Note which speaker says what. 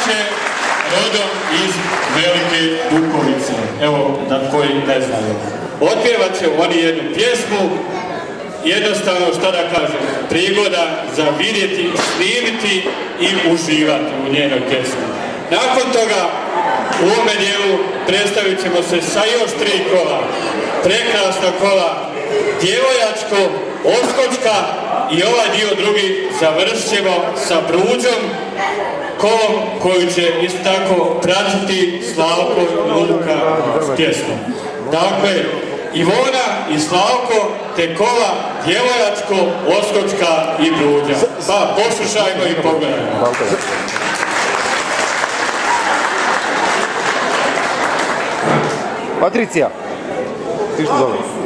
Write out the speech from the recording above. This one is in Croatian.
Speaker 1: inače rodom iz Velike Bukovice, evo da koji ne znaju. Otpjevat će oni jednu pjesmu, jednostavno, šta da kažem, prigoda za vidjeti, snimiti i uživati u njenoj pjesmi. Nakon toga, u ovome dijelu predstavit ćemo se sa još 3 kola. Prekrasna kola, djevojačko, oskočka i ovaj dio drugi završit ćemo sa Bruđom, kolom koju će isto tako pratiti Slavko Luka s pjesmom. Dakle, Ivona i Slavko, te kola djevojačko, oskočka i Bruđa. Pa poslušajmo i pogledajmo.
Speaker 2: Patricija, ti što zove?